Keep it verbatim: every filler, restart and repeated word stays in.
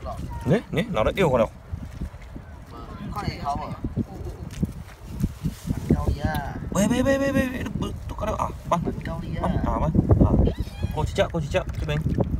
Nè, nè, nó đã yêu con đâu. Con này không à? Câu gì à? Bê bê bê bê bê, tụi con đâu à? Bắn. Câu đi Bắn à? à bắn. À. Cô chỉ chợ, cô chỉ chợ cái bên.